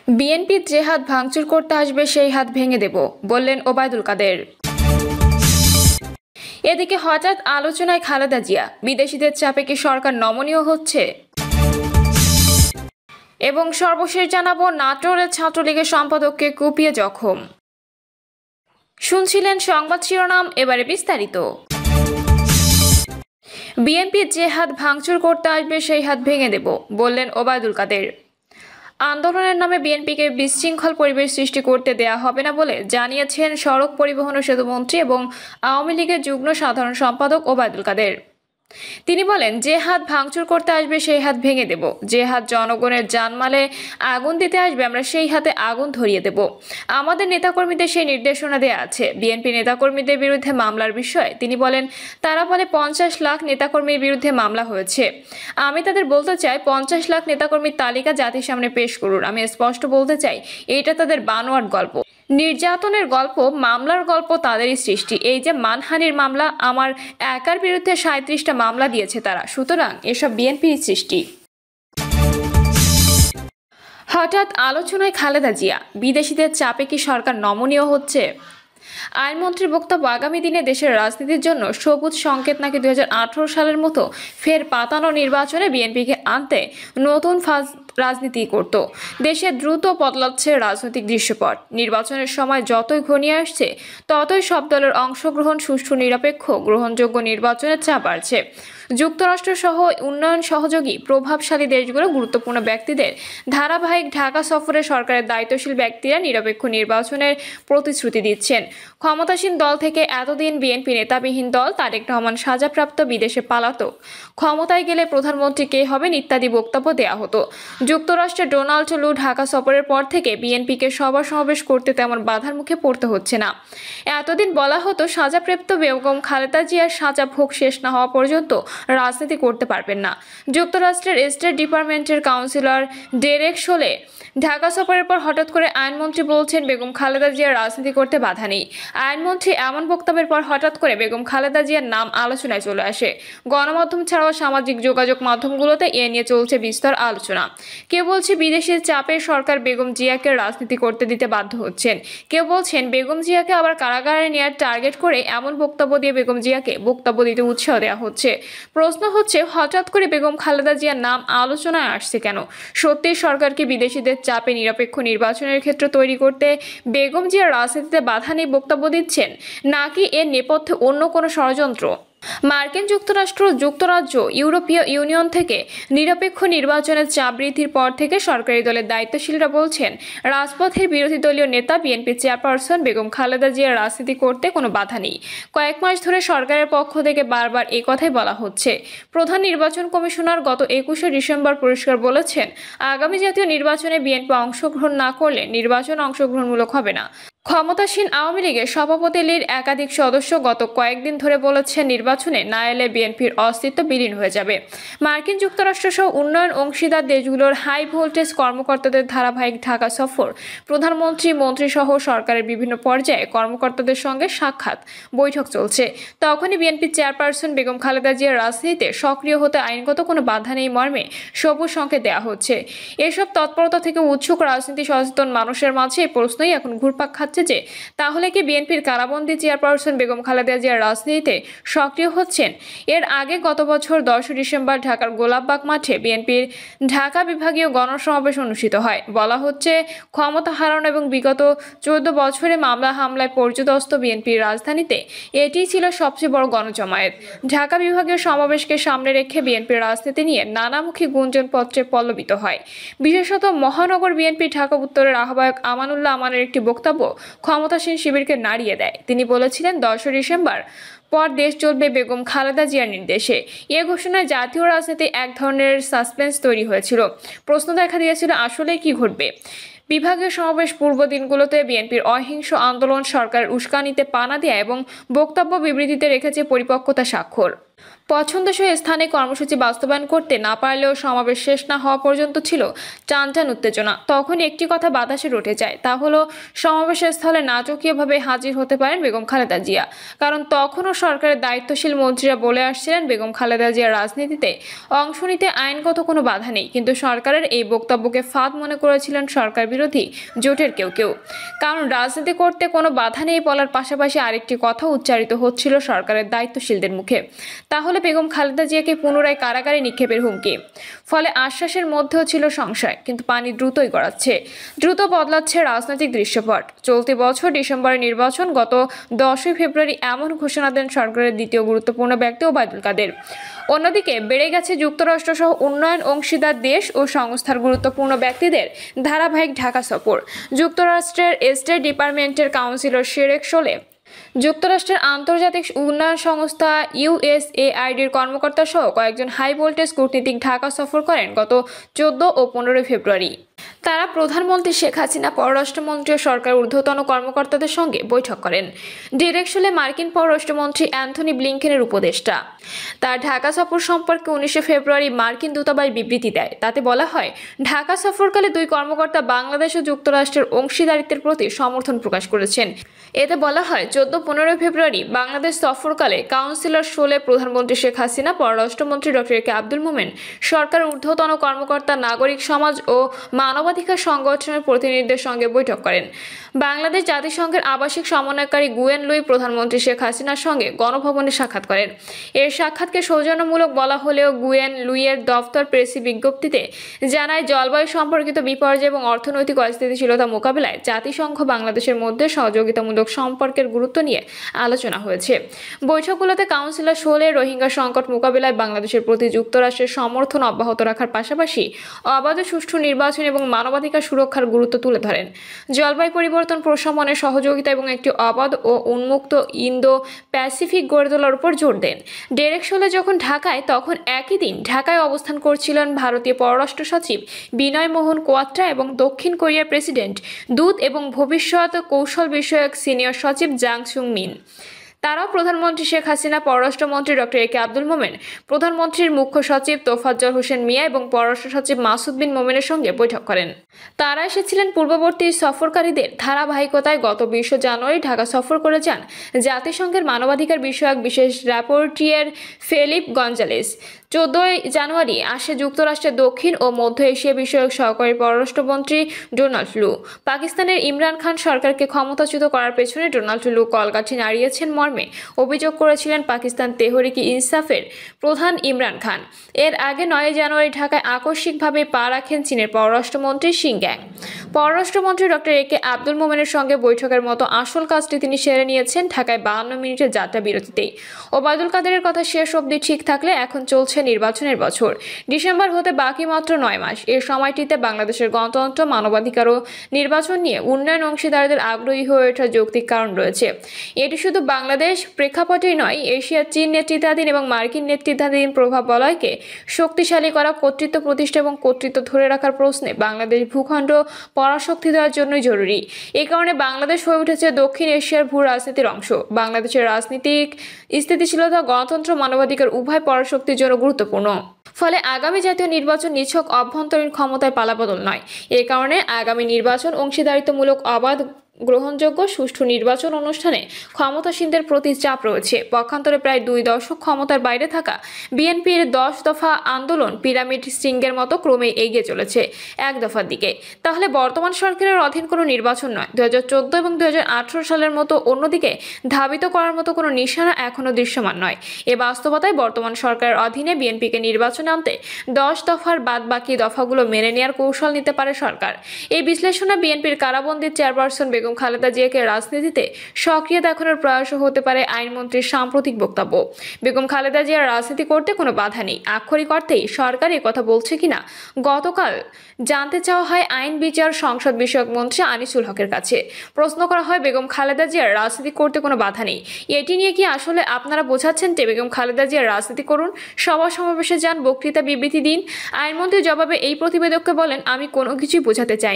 BNP যে হাত ভাঙচুর করতে আসবে সেই হাত ভেঙে দেব বললেন ওবায়দুল কাদের। এদিকে হঠাৎ আলোচনায় খালেদা জিয়া, বিদেশিদের চাপে কি সরকার নমনীয় হচ্ছে? এবং সর্বশেষ জানাবো নাটোরের ছাত্রলীগের সম্পাদককে কুপিয়ে জখম। শুনছিলেন সংবাদ শিরোনাম, এবারে বিস্তারিত। বিএনপি যে হাত ভাঙচুর করতে আসবে সেই হাত ভেঙে দেব বললেন ওবায়দুল কাদের। আন্দোলনের নামে বিএনপিকে বিশৃঙ্খল পরিবেশ সৃষ্টি করতে দেয়া হবে না বলে জানিয়েছেন সড়ক পরিবহন ও সেতুমন্ত্রী এবং আওয়ামী লীগের যুগ্ম সাধারণ সম্পাদক ওবায়দুল কাদের। তিনি বলেন, যে হাত ভাঙচুর করতে আসবে সেই হাত ভেঙে দেব, যে হাত জনগণের জানমালে আগুন দিতে আসবে আমরা সেই হাতে আগুন ধরিয়ে দেব। আমাদের নেতাকর্মীদের সেই নির্দেশনা দেয়া আছে। বিএনপি নেতাকর্মীদের বিরুদ্ধে মামলার বিষয়ে তিনি বলেন, তারা বলে 50 লাখ নেতাকর্মীর বিরুদ্ধে মামলা হয়েছে। আমি তাদের বলতে চাই 50 লাখ নেতাকর্মীর তালিকা জাতির সামনে পেশ করুন। আমি স্পষ্ট বলতে চাই এটা তাদের বানোয়াট গল্প, নির্যাতনের গল্প, মামলার গল্প তাদেরই সৃষ্টি। এই যে মানহানির মামলা, আমার একার বিরুদ্ধে 37টা মামলা দিয়েছে তারা, সুতরাং এসব বিএনপির সৃষ্টি। হঠাৎ আলোচনায় খালেদা জিয়া, বিদেশিদের চাপে কি সরকার নমনীয় হচ্ছে? আইনমন্ত্রীর বক্তব্য, আগামী দিনে দেশের রাজনীতির জন্য সবুজ সংকেত নাকি 2018 সালের মতো ফের পাতানো নির্বাচনে বিএনপিকে আনতে নতুন ফাজ রাজনীতি করত। দেশে দ্রুত বদলাচ্ছে রাজনৈতিক দৃশ্যপট। নির্বাচনের সময় যতই ঘনিয়ে আসছে ততই সব দলের অংশগ্রহণ, সুষ্ঠু নিরপেক্ষ গ্রহণযোগ্য নির্বাচনের চাপ বাড়ছে। যুক্তরাষ্ট্র সহ উন্নয়ন সহযোগী প্রভাবশালী দেশগুলো গুরুত্বপূর্ণ ব্যক্তিদের ধারাবাহিক ঢাকা সফরে সরকারের দায়িত্বশীল ব্যক্তিরা নিরপেক্ষ নির্বাচনের প্রতিশ্রুতি দিচ্ছেন। ক্ষমতাসীন দল থেকে এতদিন বিএনপি নেতাবিহীন দল তারেক রহমান সাজাপ্রাপ্ত বিদেশে পালাতক, ক্ষমতায় গেলে প্রধানমন্ত্রী কে হবেন ইত্যাদি বক্তব্য দেয়া হতো। যুক্তরাষ্ট্রে ডোনাল্ড ট্রাম্প ঢাকা সফরের পর থেকে বিএনপিকে সভা সমাবেশ করতে তেমন বাধার মুখে পড়তে হচ্ছে না। এতদিন বলা হতো সাজাপ্রাপ্ত বেগম খালেদা জিয়ার সাজা ভোগ শেষ না হওয়া পর্যন্ত রাজনীতি করতে পারবেন না। যুক্তরাষ্ট্রের স্টেট ডিপার্টমেন্টের কাউন্সিলর ডেরেক শোলে ঢাকা সফরের পর হঠাৎ করে আইনমন্ত্রী বলছেন বেগম খালেদা জিয়ার রাজনীতি করতে বাধা নেই। আইনমন্ত্রী এমন বক্তব্যের পর হঠাৎ করে বেগম খালেদা জিয়ার নাম আলোচনায় চলে আসে। গণমাধ্যম ছাড়াও সামাজিক যোগাযোগ মাধ্যমগুলোতে এ নিয়ে চলছে বিস্তর আলোচনা। কেউ বলছে বিদেশের চাপে সরকার বেগম জিয়াকে রাজনীতি করতে দিতে বাধ্য হচ্ছেন। কেউ বলছেন বেগম জিয়াকে আবার কারাগারে নেওয়ার টার্গেট করে এমন বক্তব্য দিয়ে বেগম জিয়াকে বক্তব্য দিতে উৎসাহ দেওয়া হচ্ছে। প্রশ্ন হচ্ছে, হঠাৎ করে বেগম খালেদা জিয়ার নাম আলোচনায় আসছে কেন? সত্যি সরকারকে বিদেশিদের চাপে নিরপেক্ষ নির্বাচনের ক্ষেত্র তৈরি করতে বেগম জিয়ার রাজনীতিতে বাধা নেই বক্তব্য দিচ্ছেন, নাকি এর নেপথ্যে অন্য কোনো ষড়যন্ত্র? মার্কিন যুক্তরাষ্ট্র, যুক্তরাজ্য, ইউরোপীয় ইউনিয়ন থেকে নিরপেক্ষ নির্বাচনের চাপ বৃদ্ধির পর থেকে সরকারি দলের দায়িত্বশীলরা বলছেন রাজপথের বিরোধী দলীয় নেতা বিএনপি চেয়ারপারসন বেগম খালেদা জিয়ার রাজনীতি করতে কোনো বাধা নেই। কয়েক মাস ধরে সরকারের পক্ষ থেকে বারবার এই কথাই বলা হচ্ছে। প্রধান নির্বাচন কমিশনার গত 21শে ডিসেম্বর পরিষ্কার বলেছেন, আগামী জাতীয় নির্বাচনে বিএনপি অংশগ্রহণ না করলে নির্বাচন অংশগ্রহণমূলক হবে না। ক্ষমতাসীন আওয়ামী লীগের সভাপতির একাধিক সদস্য গত কয়েকদিন ধরে বলেছেন নির্বাচনে না এলে বিএনপির অস্তিত্ব বিলীন হয়ে যাবে। মার্কিন যুক্তরাষ্ট্র সহ উন্নয়ন অংশীদার দেশগুলোর হাই ভোল্টেজ কর্মকর্তাদের ধারাবাহিক ঢাকা সফর, প্রধানমন্ত্রী, মন্ত্রী সহ সরকারের বিভিন্ন পর্যায়ে কর্মকর্তাদের সঙ্গে সাক্ষাৎ বৈঠক চলছে। তখনই বিএনপি চেয়ারপারসন বেগম খালেদা জিয়ার রাজনীতিতে সক্রিয় হতে আইনগত কোনো বাধা নেই মর্মে সবুজ সংকেত দেওয়া হচ্ছে। এসব তৎপরতা থেকে উৎসুক রাজনীতি সচেতন মানুষের মাঝে এই প্রশ্নই এখন ঘুরপাক খাচ্ছে যে তাহলে কি বিএনপির কারাবন্দী চেয়ারপারসন বেগম খালেদা জিয়ার রাজনীতিতে সক্রিয় হচ্ছেন? এর আগে গত বছর 10 ডিসেম্বর ঢাকার গোলাপবাগ মাঠে বিএনপির ঢাকা বিভাগীয় গণসমাবেশ অনুষ্ঠিত হয়। বলা হচ্ছে ক্ষমতা হারানো এবং বিগত 14 বছরে মামলা হামলায় পর্যদস্ত বিএনপির রাজধানীতে এটিই ছিল সবচেয়ে বড় গণজমায়েত। ঢাকা বিভাগীয় সমাবেশকে সামনে রেখে বিএনপির রাজনীতি নিয়ে নানামুখী গুঞ্জনপত্রে পল্লবিত হয়। বিশেষত মহানগর বিএনপি ঢাকা উত্তরের আহ্বায়ক আমানুল্লাহ আমানের একটি বক্তব্য ক্ষমতাসীন শিবিরকে নাড়িয়ে দেয়। তিনি বলেছিলেন 10 ডিসেম্বর পর দেশ চলবে বেগম খালেদা জিয়ার নির্দেশে। এ ঘোষণায় জাতীয় রাজনীতি এক ধরনের সাসপেন্স তৈরি হয়েছিল। প্রশ্ন দেখা দিয়েছিল আসলে কি ঘটবে। বিভাগীয় সমাবেশ পূর্ব দিনগুলোতে বিএনপির অহিংস আন্দোলন সরকারের উস্কানিতে পানা দেয়া এবং বক্তব্য বিবৃতিতে রেখেছে পরিপক্কতা স্বাক্ষর। পছন্দসই স্থানে কর্মসূচি বাস্তবায়ন করতে না পারলেও সমাবেশ শেষ না হওয়া পর্যন্ত ছিল টানটান উত্তেজনা। তখন একটি কথা বাতাসে রটে যায়, তা হলো সমাবেশের স্থলে নাটকীয়ভাবে হাজির হতে পারেন বেগম খালেদা জিয়া। কারণ তখনও সরকারের দায়িত্বশীল মন্ত্রীরা বলে আসছিলেন বেগম খালেদা জিয়ার রাজনীতিতে অংশ নিতে আইনগত কোনো বাধা নেই। কিন্তু সরকারের এই বক্তব্যকে ফাঁদ মনে করেছিলেন সরকার বিরোধী জোটের কেউ কেউ। কারণ রাজনীতি করতে কোনো বাধা নেই বলার পাশাপাশি আরেকটি কথা উচ্চারিত হচ্ছিল সরকারের দায়িত্বশীলদের মুখে, তাহলে বেগম খালেদা জিয়াকে পুনরায় কারাগারে নিক্ষেপের হুমকি। ফলে আশ্বাসের মধ্যেও ছিল সংশয়, কিন্তু পানি দ্রুতই গড়াচ্ছে, দ্রুত বদলাচ্ছে রাজনৈতিক দৃশ্যপট। চলতি বছর ডিসেম্বরের নির্বাচন, গত 10ই ফেব্রুয়ারি এমন ঘোষণা দেন সরকারের দ্বিতীয় গুরুত্বপূর্ণ ব্যক্তি ওবায়দুল কাদের। অন্যদিকে বেড়ে গেছে যুক্তরাষ্ট্রসহ উন্নয়ন অংশীদার দেশ ও সংস্থার গুরুত্বপূর্ণ ব্যক্তিদের ধারাবাহিক ঢাকা সফর। যুক্তরাষ্ট্রের স্টেট ডিপার্টমেন্টের কাউন্সিলর শেরেক সোলে, যুক্তরাষ্ট্রের আন্তর্জাতিক উন্নয়ন সংস্থা USAIDর কর্মকর্তা সহ কয়েকজন হাই ভোল্টেজ কূটনীতিক ঢাকা সফর করেন গত 14 ও 15 ফেব্রুয়ারি। তারা প্রধানমন্ত্রী শেখ হাসিনা, পররাষ্ট্রমন্ত্রী ও সরকার ঊর্ধ্বতন কর্মকর্তাদের সঙ্গে বৈঠক করেন। ডিরেকশনে মার্কিন পররাষ্ট্রমন্ত্রী অ্যান্থনি ব্লিংকেনের উপদেষ্টা। তার ঢাকা সফর সম্পর্কে 19 ফেব্রুয়ারি মার্কিন দূতাবাস বিবৃতি দেয়। তাতে বলা হয়, ঢাকা সফরকালে দুই কর্মকর্তা বাংলাদেশ ও যুক্তরাষ্ট্রের অংশীদারিত্বের প্রতি সমর্থন প্রকাশ করেছেন। এতে বলা হয়, 14-15 ফেব্রুয়ারি বাংলাদেশ সফরকালে কাউন্সিলর সোলে প্রধানমন্ত্রী শেখ হাসিনা, পররাষ্ট্রমন্ত্রী ডক্টর একে আব্দুল মোমেন, সরকার ঊর্ধ্বতন কর্মকর্তা, নাগরিক সমাজ ও মানবাধিকার সংগঠনের প্রতিনিধিদের সঙ্গে বৈঠক করেন। বাংলাদেশ জাতিসংঘের আবাসিক সমন্বয়কারী গুয়েন লুই প্রধানমন্ত্রী শেখ হাসিনার সঙ্গে গণভবনে সাক্ষাৎ করেন। এর সাক্ষাৎকে সৌজন্যমূলক বলা হলেও গুয়েন লুইয়ের দফতর প্রেসি বিজ্ঞপ্তিতে জানায়, জলবায়ু সম্পর্কিত বিপর্যয় এবং অর্থনৈতিক অস্থিতিশীলতা মোকাবিলায় জাতিসংঘ বাংলাদেশের মধ্যে সহযোগিতামূলক সম্পর্কের গুরুত্ব নিয়ে আলোচনা হয়েছে। বৈঠকগুলোতে কাউন্সিলর সোলে রোহিঙ্গা সংকট মোকাবিলায় বাংলাদেশের প্রতি যুক্তরাষ্ট্রের সমর্থন অব্যাহত রাখার পাশাপাশি অবাধ সুষ্ঠু নির্বাচন এবং মানবাধিকার সুরক্ষার গুরুত্ব তুলে ধরেন। জলবায়ু পরিবর্তন প্রশমনে সহযোগিতা এবং একটি অবাধ ও উন্মুক্ত ইন্দো প্যাসিফিক গড়ে তোলার উপর জোর দেন। ডেরেক সোলে যখন ঢাকায়, তখন একই দিন ঢাকায় অবস্থান করছিলেন ভারতীয় পররাষ্ট্র সচিব বিনয় মোহন কোয়াত্রা এবং দক্ষিণ কোরিয়ার প্রেসিডেন্ট দূত এবং ভবিষ্যৎ কৌশল বিষয়ক সিনিয়র সচিব জাং সুং মিন। তারাও প্রধানমন্ত্রী শেখ হাসিনা, পররাষ্ট্রমন্ত্রী ডক্টর একে আব্দুল মোমেন, প্রধানমন্ত্রীর মুখ্য সচিব তোফাজ্জল হোসেন মিয়া এবং পররাষ্ট্র সচিব মাসুদ বিন মোমেনের সঙ্গে বৈঠক করেন। তারা এসেছিলেন পূর্ববর্তী সফরকারীদের ধারাবাহিকতায়। গত 20 জানুয়ারি ঢাকা সফর করে যান জাতিসংঘের মানবাধিকার বিষয়ক বিশেষ র্যাপোর্টিয়ার ফেলিপ গঞ্জালেস। 14 জানুয়ারি আসে যুক্তরাষ্ট্রের দক্ষিণ ও মধ্য এশিয়া বিষয়ক সহকারী পররাষ্ট্রমন্ত্রী ডোনাল্ড লু। পাকিস্তানের ইমরান খান সরকারকে ক্ষমতাচ্যুত করার পেছনে ডোনাল্ড লু কলকাঠি নাড়িয়েছেন মর্মে অভিযোগ করেছিলেন পাকিস্তান তেহরিক ইনসাফের প্রধান ইমরান খান। এর আগে 9 জানুয়ারি ঢাকায় আকস্মিকভাবে পা রাখেন চীনের পররাষ্ট্রমন্ত্রী শিংগ্যাং। পররাষ্ট্রমন্ত্রী ডক্টর একে আব্দুল মোমেনের সঙ্গে বৈঠকের মতো আসল কাজটি তিনি সেরে নিয়েছেন ঢাকায় 52 মিনিটের যাত্রা বিরতিতেই। ওবায়দুল কাদেরের কথা শেষ অবধি ঠিক থাকলে এখন চলছে নির্বাচনের বছর। ডিসেম্বর হতে বাকি মাত্র 9 মাস। এই সময়টিতে বাংলাদেশের গণতন্ত্র, মানবাধিকার ও নির্বাচন নিয়ে উন্নয়ন অংশীদারদের আগ্রহী হয়ে ওঠার যৌক্তিক কারণ রয়েছে। এটি শুধু বাংলাদেশ প্রেক্ষাপটেই নয়, এশিয়ার চীন নেতৃত্বাধীন এবং মার্কিন নেতৃত্বাধীন প্রভাব বলয়কে শক্তিশালী করা, কর্তৃত্ব প্রতিষ্ঠা এবং কর্তৃত্ব ধরে রাখার প্রশ্নে বাংলাদেশ ভূখণ্ড পরাশক্তি দেওয়ার জন্যই জরুরি। এই কারণে বাংলাদেশ হয়ে উঠেছে দক্ষিণ এশিয়ার ভূ রাজনীতির অংশ। বাংলাদেশের রাজনীতিক স্থিতিশীলতা, গণতন্ত্র, মানবাধিকার উভয় পরাশক্তির জন্য গুরুত্বপূর্ণ। ফলে আগামী জাতীয় নির্বাচন নিছক অভ্যন্তরীণ ক্ষমতায় পালাবদল নয়। এ কারণে আগামী নির্বাচন অংশীদারিত্বমূলক, অবাধ, গ্রহণযোগ্য, সুষ্ঠু নির্বাচন অনুষ্ঠানে ক্ষমতাসীনদের প্রতি চাপ রয়েছে। পক্ষান্তরে প্রায় 2 দশক ক্ষমতার বাইরে থাকা বিএনপির 10 দফা আন্দোলন পিরামিড স্টিংয়ের মতো ক্রমে এগিয়ে চলেছে এক দফার দিকে। তাহলে বর্তমান সরকারের অধীন কোনো নির্বাচন নয়, 2014 এবং 2018 সালের মতো অন্যদিকে ধাবিত করার মতো কোনো নিশানা এখনও দৃশ্যমান নয়। এ বাস্তবতায় বর্তমান সরকারের অধীনে বিএনপিকে নির্বাচনে আনতে 10 দফার বাদ বাকি দফাগুলো মেনে নেওয়ার কৌশল নিতে পারে সরকার। এই বিশ্লেষণে বিএনপির কারাবন্দী চেয়ারপারসন বেগম খালেদা জিয়াকে রাজনীতিতে সক্রিয় দেখানোর প্রয়াস হতে পারে আইনমন্ত্রীর সাম্প্রতিক বক্তব্য। বেগম খালেদা জিয়ার রাজনীতি করতে কোনো বাধা নেই, আক্ষরিক অর্থেই সরকার এ কথা বলছে কিনা গতকাল জানতে চাওয়া হয় আইন, বিচার, সংসদ বিষয়ক মন্ত্রী আনিসুল হকের কাছে। প্রশ্ন করা হয়, বেগম খালেদা জিয়ার রাজনীতি করতে কোনো বাধা নেই, এটি নিয়ে কি আসলে আপনারা বোঝাচ্ছেন যে বেগম খালেদা জিয়ার রাজনীতি করুন, সভা সমাবেশে যান, বক্তৃতা বিবৃতি দিন? আইনমন্ত্রী জবাবে এই প্রতিবেদককে বলেন, আমি কোনো কিছুই বোঝাতে চাইনি।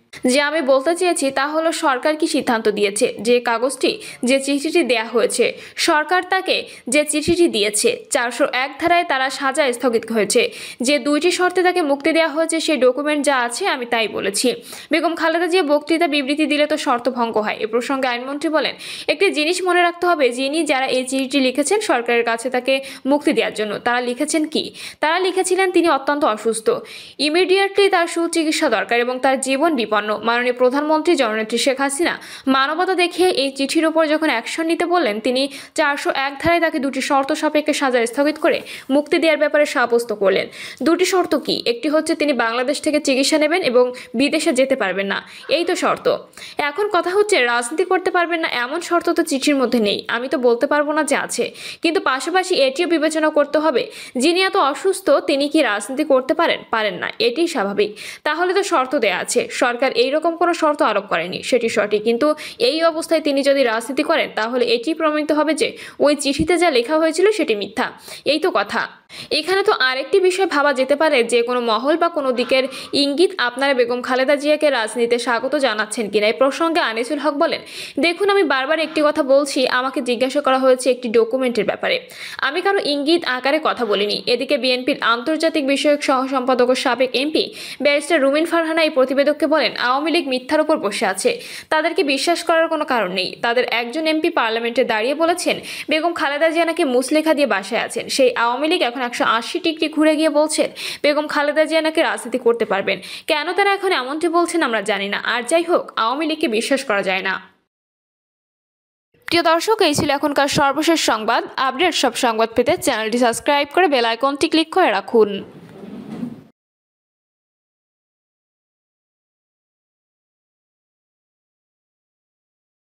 যে আমি বলতে চেয়েছি তা হলো সরকার কি সিদ্ধান্ত দিয়েছে, যে কাগজটি, যে চিঠিটি দেয়া হয়েছে, সরকার তাকে যে চিঠিটি দিয়েছে 401 ধারায় তারা সাজা স্থগিত হয়েছে, যে 2টি শর্তে তাকে মুক্তি দেওয়া হয়েছে, সেই ডকুমেন্ট যা আছে আমি তাই বলেছি। বেগম খালেদা জিয়া বক্তৃতা বিবৃতি দিলে তো শর্ত ভঙ্গ হয়। এ প্রসঙ্গে আইনমন্ত্রী বলেন, একটি জিনিস মনে রাখতে হবে, যারা এই চিঠিটি লিখেছেন সরকারের কাছে তাকে মুক্তি দেওয়ার জন্য, তারা লিখেছেন কি? তারা লিখেছিলেন তিনি অত্যন্ত অসুস্থ, ইমিডিয়েটলি তার সুচিকিৎসা দরকার এবং তার জীবন বিপন্ন। মাননীয় প্রধানমন্ত্রী জননেত্রী শেখ হাসিনা মানবতা দেখিয়ে এই চিঠির উপর যখন অ্যাকশন নিতে বললেন, তিনি 401 ধারায় তাকে 2টি শর্ত সাপেক্ষে সাজা স্থগিত করে মুক্তি দেওয়ার ব্যাপারে সাব্যস্ত করলেন। 2টি শর্ত কি? একটি হচ্ছে তিনি বাংলাদেশ থেকে চিকিৎসা নেবেন এবং বিদেশে যেতে পারবেন না, এই তো শর্ত। এখন কথা হচ্ছে রাজনীতি করতে পারবেন না এমন শর্ত তো চিঠির মধ্যে নেই, আমি তো বলতে পারবো না যে আছে, কিন্তু পাশাপাশি এটিও বিবেচনা করতে হবে, যিনি এত অসুস্থ তিনি কি রাজনীতি করতে পারেন না, এটি স্বাভাবিক। তাহলে তো শর্ত দেয়া আছে, সরকার এইরকম কোনো শর্ত আরোপ করেনি, সেটি সঠিক। কিন্তু এই অবস্থায় তিনি যদি রাজনীতি করেন তাহলে এটি প্রমাণিত হবে যে ওই চিঠিতে যা লেখা হয়েছিল সেটি মিথ্যা, এই তো কথা। এখানে তো আরেকটি বিষয় ভাবা যেতে পারে, যে কোনো মহল বা কোনো দিকের ইঙ্গিত আপনারা বেগম খালেদা জিয়াকে রাজনীতিতে স্বাগত জানাচ্ছেন কিনা। এই প্রসঙ্গে আনিসুল হক বলেন, দেখুন আমি বারবার একটি কথা বলছি, আমাকে জিজ্ঞাসা করা হয়েছে একটি ডকুমেন্টের ব্যাপারে, আমি কারো ইঙ্গিত আকারে কথা বলিনি। এদিকে বিএনপির আন্তর্জাতিক বিষয়ক সহ সম্পাদক ও সাবেক এমপি ব্যারিস্টার রুমিন ফারহানা এই প্রতিবেদককে বলেন, আওয়ামী লীগ মিথ্যার উপর বসে আছে, তাদেরকে বিশ্বাস করার কোনো কারণ নেই। তাদের একজন এমপি পার্লামেন্টে দাঁড়িয়ে বলেছেন বেগম খালেদা জিয়া নাকি মুসলেখা দিয়ে বাসায় আছেন, সেই আওয়ামী লীগ এখন 180 ডিগ্রি ঘুরে গিয়ে বলছেন বেগম খালেদা জিয়া নাকি রাজনীতি করতে পারবেন। কেন তারা এখন এমনটি বলছেন আমরা জানি না। আর যাই হোক, আওয়ামী লীগকে বিশ্বাস করা যায় না। প্রিয় দর্শক, এই ছিল এখনকার সর্বশেষ সংবাদ। আপডেট সব সংবাদ পেতে চ্যানেলটি সাবস্ক্রাইব করে বেল আইকনটি ক্লিক করে রাখুন।